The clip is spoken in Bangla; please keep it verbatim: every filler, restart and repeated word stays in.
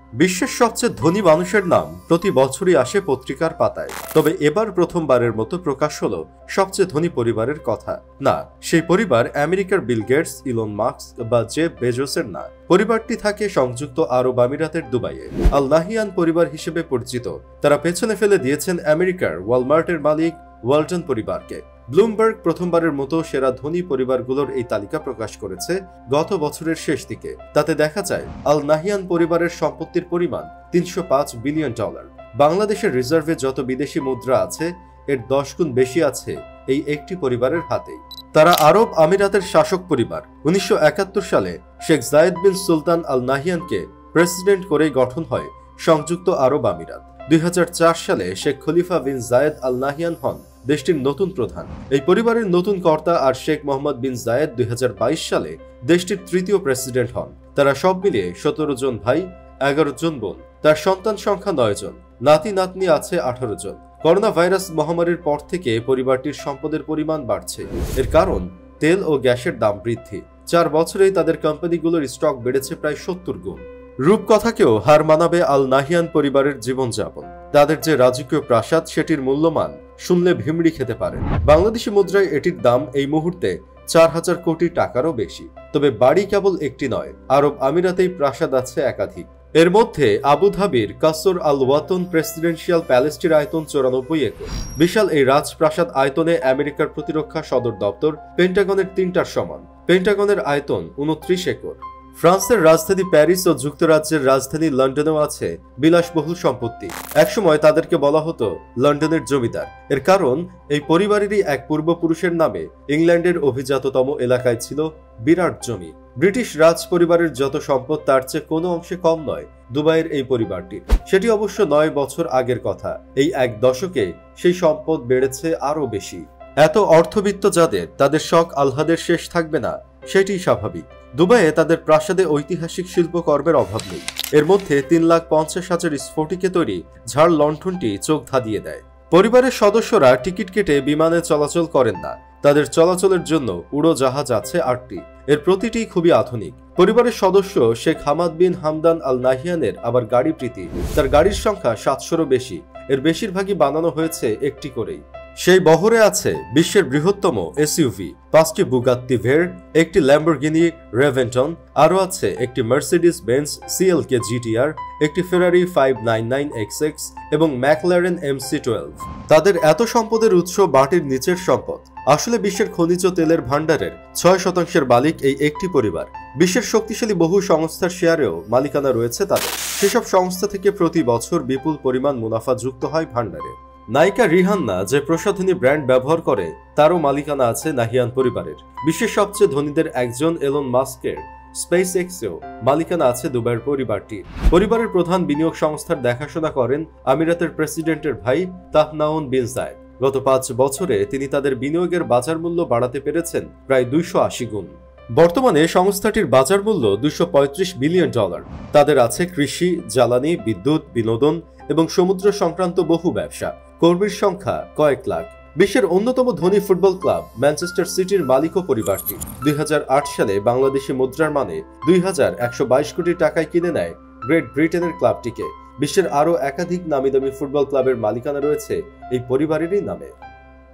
বিশ্বের সবচেয়ে ধনী মানুষের নাম প্রতি বছরই আসে পত্রিকার পাতায়, তবে এবার প্রথমবারের মতো প্রকাশ হলো সবচেয়ে ধনী পরিবারের কথা। না, সেই পরিবার আমেরিকার বিল গেটস, ইলন মাস্ক বা জেফ বেজোসের না। পরিবারটি থাকে সংযুক্ত আরব আমিরাতের দুবাইয়ে। আল নাহিয়ান পরিবার হিসেবে পরিচিত। তারা পেছনে ফেলে দিয়েছেন আমেরিকার ওয়ালমার্টের মালিক ওয়ালটন পরিবারকে। ব্লুমবার্গ প্রথমবারের মতো সেরা ধনী পরিবারগুলোর এই তালিকা প্রকাশ করেছে গত বছরের শেষ দিকে। তাতে দেখা যায় আল নাহিয়ান পরিবারের সম্পত্তির পরিমাণ তিনশো পাঁচ বিলিয়ন ডলার। বাংলাদেশের রিজার্ভে যত বিদেশি মুদ্রা আছে এর দশ গুণ বেশি আছে এই একটি পরিবারের হাতেই। তারা আরব আমিরাতের শাসক পরিবার। উনিশশো একাত্তর সালে শেখ জায়েদ বিন সুলতান আল নাহিয়ানকে প্রেসিডেন্ট করেই গঠন হয় সংযুক্ত আরব আমিরাত। দুই হাজার চার সালে শেখ খলিফা বিন জায়েদ আল নাহিয়ান হন দেশটির নতুন প্রধান। এই পরিবারের নতুন কর্তা আর শেখ মোহাম্মদ বিন জায়েদ দুই হাজার বাইশ সালে দেশটির তৃতীয় প্রেসিডেন্ট হন। তারা সব মিলিয়ে সতেরো জন ভাই, এগারো জন বোন। তার সন্তান সংখ্যা নয় জন, নাতি নাতনি আছে আঠারো জন। করোনা ভাইরাস মহামারীর পর থেকে পরিবারটির সম্পদের পরিমাণ বাড়ছে। এর কারণ তেল ও গ্যাসের দাম বৃদ্ধি। চার বছরেই তাদের কোম্পানিগুলোর স্টক বেড়েছে প্রায় সত্তর গুণ। রূপকথাকেও হার মানাবে আল নাহিয়ান পরিবারের জীবনযাপন। তাদের যে রাজকীয় প্রাসাদ সেটির মূল্যমান শুনলে ভিমড়ি খেতে পারেন। বাংলাদেশি মুদ্রায় এটির দাম এই মুহূর্তে চার হাজার কোটি টাকারও বেশি। তবে বাড়ি কেবল একটি নয়, আরব আমিরাতেই প্রাসাদ আছে একাধিক। এর মধ্যে আবুধাবির কাসর আল ওয়াতন প্রেসিডেন্সিয়াল প্যালেসটির আয়তন চৌরানব্বই একর। বিশাল এই রাজপ্রাসাদ আয়তনে আমেরিকার প্রতিরক্ষা সদর দপ্তর পেন্টাগনের তিনটার সমান। পেন্টাগনের আয়তন উনত্রিশ একর। ফ্রান্সের রাজধানী প্যারিস ও যুক্তরাজ্যের রাজধানী লন্ডনেও আছে বিলাসবহুল সম্পত্তি। একসময় তাদেরকে বলা হতো লন্ডনের জমিদার। এর কারণ এই পরিবারেরই এক পূর্বপুরুষের নামে ইংল্যান্ডের অভিজাততম এলাকায় ছিল বিরাট জমি। ব্রিটিশ রাজ পরিবারের যত সম্পদ তার চেয়ে কোনো অংশে কম নয় দুবাইয়ের এই পরিবারটির। সেটি অবশ্য নয় বছর আগের কথা। এই এক দশকে সেই সম্পদ বেড়েছে আরও বেশি। এত অর্থবিত্ত যাদের, তাদের শখ আহ্লাদের শেষ থাকবে না, সেটি স্বাভাবিক। দুবাইয়ে তাদের প্রাসাদে ঐতিহাসিক শিল্পকর্মের অভাব নেই। এর মধ্যে তিন লাখ পঞ্চাশ হাজার স্ফটিকে তৈরি ঝাড় লণ্ঠনটি চোখ ধাঁধিয়ে দেয়। পরিবারের সদস্যরা টিকিট কেটে বিমানে চলাচল করেন না। তাদের চলাচলের জন্য উড়োজাহাজ আছে আটটি। এর প্রতিটি খুবই আধুনিক। পরিবারের সদস্য শেখ হামাদ বিন হামদান আল নাহিয়ানের আবার গাড়ি প্রীতি। তার গাড়ির সংখ্যা সাতশোরও বেশি। এর বেশিরভাগই বানানো হয়েছে একটি করেই। সেই বহরে আছে বিশ্বের বৃহত্তম এসইউভি, পাঁচটি বুগাত্তি ভের, একটি ল্যাম্বরগিনি রেভেন্টন, আরও আছে একটি মার্সিডিজ বেঞ্জ সিএলকে জিটিআর, একটি Ferrari five nine nine X X এবং ম্যাকলারেন এমসি টুয়েলভ। তাদের এত সম্পদের উৎস মাটির নিচের সম্পদ। আসলে বিশ্বের খনিজ তেলের ভাণ্ডারের ছয় শতাংশের মালিক এই একটি পরিবার। বিশ্বের শক্তিশালী বহু সংস্থার শেয়ারেও মালিকানা রয়েছে তাদের। সেসব সংস্থা থেকে প্রতি বছর বিপুল পরিমাণ মুনাফা যুক্ত হয় ভাণ্ডারে। নায়িকা রিহান্না যে প্রসাধনী ব্র্যান্ড ব্যবহার করে তারও মালিকানা আছে নাহিয়ান পরিবারের। বিশ্বের সবচেয়ে ধনীদের একজন এলন মাস্কের স্পেস এক্সেও মালিকানা আছে দুবাইয়ের পরিবারটির। পরিবারের প্রধান বিনিয়োগ সংস্থার দেখাশোনা করেন আমিরাতের প্রেসিডেন্টের ভাই তাহনাউন বিন জায়েদ। গত পাঁচ বছরে তিনি তাদের বিনিয়োগের বাজার মূল্য বাড়াতে পেরেছেন প্রায় দুইশো আশি গুণ। বর্তমানে সংস্থাটির বাজার মূল্য দুইশো পঁয়ত্রিশ বিলিয়ন ডলার। তাদের আছে কৃষি, জ্বালানি, বিদ্যুৎ, বিনোদন এবং সমুদ্র সংক্রান্ত বহু ব্যবসা। কর্মীর সংখ্যা কয়েক লাখ। বিশ্বের অন্যতম ধনী ফুটবল ক্লাব ম্যানচেস্টার সিটির মালিকও পরিবারটি। দুই হাজার আট সালে বাংলাদেশি মুদ্রার মানে দুই হাজার একশো বাইশ কোটি টাকায় কিনে নেয় গ্রেট ব্রিটেনের ক্লাবটিকে। বিশ্বের আরও একাধিক নামি দামি ফুটবল ক্লাবের মালিকানা রয়েছে এই পরিবারেরই নামে।